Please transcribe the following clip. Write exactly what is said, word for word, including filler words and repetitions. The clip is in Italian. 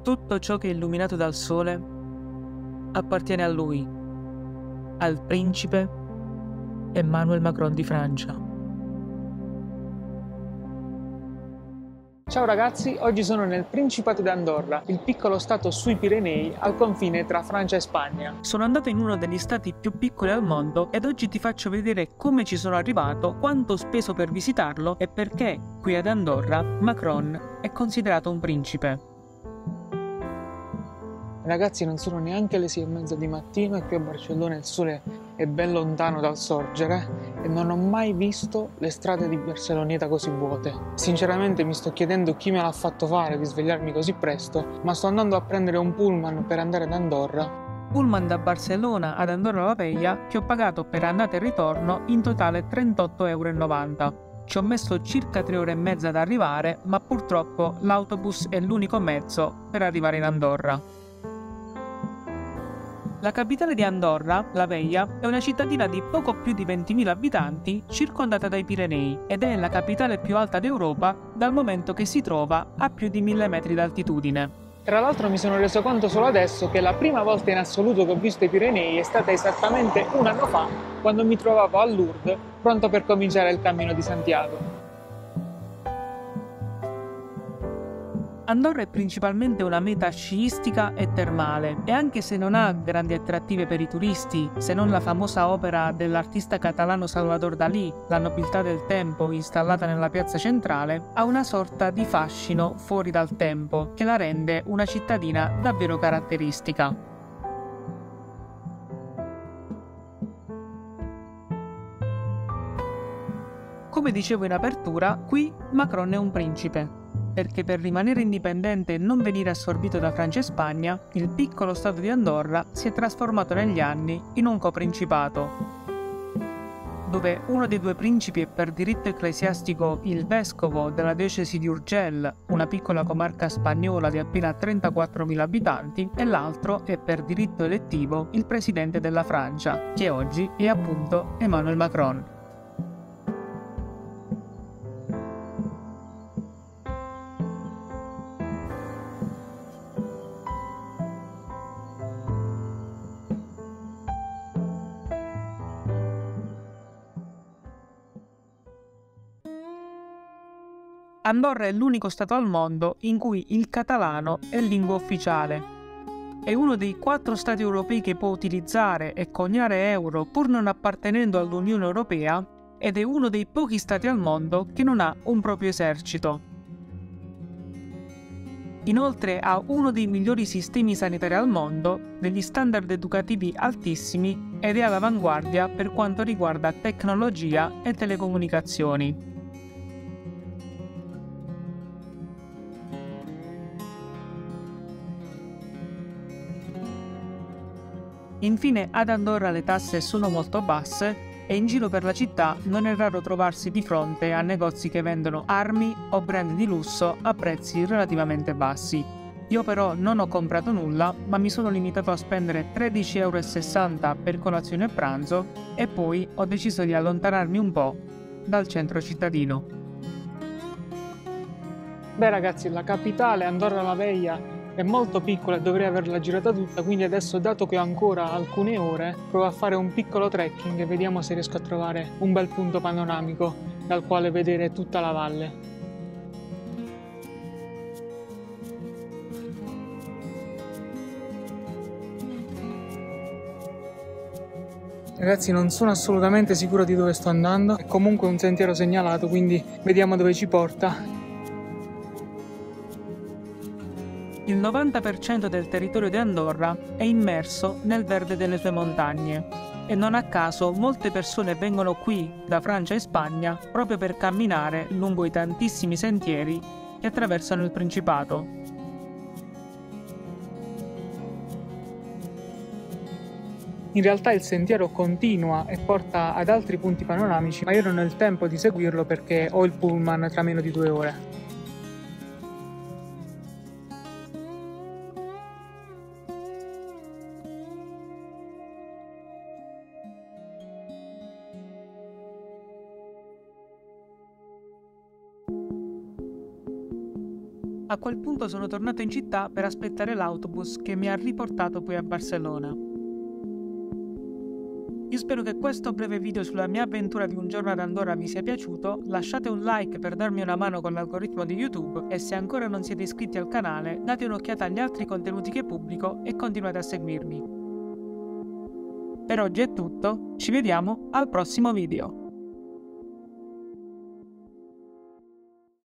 Tutto ciò che è illuminato dal sole appartiene a lui, al principe Emmanuel Macron di Francia. Ciao ragazzi, oggi sono nel Principato d'Andorra, il piccolo stato sui Pirenei al confine tra Francia e Spagna. Sono andato in uno degli stati più piccoli al mondo ed oggi ti faccio vedere come ci sono arrivato, quanto ho speso per visitarlo e perché qui ad Andorra Macron è considerato un principe. Ragazzi, non sono neanche le sei e mezza di mattino e qui a Barcellona il sole è ben lontano dal sorgere e non ho mai visto le strade di Barceloneta così vuote. Sinceramente mi sto chiedendo chi me l'ha fatto fare di svegliarmi così presto, ma sto andando a prendere un pullman per andare ad Andorra. Pullman da Barcellona ad Andorra la Vella che ho pagato per andata e ritorno in totale trentotto e novanta euro. Ci ho messo circa tre ore e mezza ad arrivare, ma purtroppo l'autobus è l'unico mezzo per arrivare in Andorra. La capitale di Andorra, La Vella, è una cittadina di poco più di ventimila abitanti circondata dai Pirenei ed è la capitale più alta d'Europa dal momento che si trova a più di mille metri d'altitudine. Tra l'altro mi sono reso conto solo adesso che la prima volta in assoluto che ho visto i Pirenei è stata esattamente un anno fa, quando mi trovavo a Lourdes, pronto per cominciare il Cammino di Santiago. Andorra è principalmente una meta sciistica e termale e anche se non ha grandi attrattive per i turisti, se non la famosa opera dell'artista catalano Salvador Dalí, La nobiltà del tempo, installata nella piazza centrale, ha una sorta di fascino fuori dal tempo che la rende una cittadina davvero caratteristica. Come dicevo in apertura, qui Macron è un principe. Perché per rimanere indipendente e non venire assorbito da Francia e Spagna, il piccolo stato di Andorra si è trasformato negli anni in un coprincipato, dove uno dei due principi è per diritto ecclesiastico il vescovo della diocesi di Urgell, una piccola comarca spagnola di appena trentaquattromila abitanti, e l'altro è per diritto elettivo il presidente della Francia, che oggi è appunto Emmanuel Macron. Andorra è l'unico stato al mondo in cui il catalano è lingua ufficiale. È uno dei quattro stati europei che può utilizzare e coniare euro pur non appartenendo all'Unione Europea ed è uno dei pochi stati al mondo che non ha un proprio esercito. Inoltre ha uno dei migliori sistemi sanitari al mondo, degli standard educativi altissimi ed è all'avanguardia per quanto riguarda tecnologia e telecomunicazioni. Infine ad Andorra le tasse sono molto basse e in giro per la città non è raro trovarsi di fronte a negozi che vendono armi o brand di lusso a prezzi relativamente bassi. Io però non ho comprato nulla, ma mi sono limitato a spendere tredici e sessanta euro per colazione e pranzo e poi ho deciso di allontanarmi un po' dal centro cittadino. Beh ragazzi, la capitale, Andorra la Vella, è molto piccola e dovrei averla girata tutta, quindi adesso, dato che ho ancora alcune ore, provo a fare un piccolo trekking e vediamo se riesco a trovare un bel punto panoramico dal quale vedere tutta la valle. Ragazzi, non sono assolutamente sicuro di dove sto andando, è comunque un sentiero segnalato, quindi vediamo dove ci porta. Il novanta per cento del territorio di Andorra è immerso nel verde delle sue montagne e non a caso molte persone vengono qui da Francia e Spagna proprio per camminare lungo i tantissimi sentieri che attraversano il Principato. In realtà il sentiero continua e porta ad altri punti panoramici, ma io non ho il tempo di seguirlo perché ho il pullman tra meno di due ore. A quel punto sono tornato in città per aspettare l'autobus che mi ha riportato poi a Barcellona. Io spero che questo breve video sulla mia avventura di un giorno ad Andorra vi sia piaciuto, lasciate un like per darmi una mano con l'algoritmo di YouTube e se ancora non siete iscritti al canale date un'occhiata agli altri contenuti che pubblico e continuate a seguirmi. Per oggi è tutto, ci vediamo al prossimo video!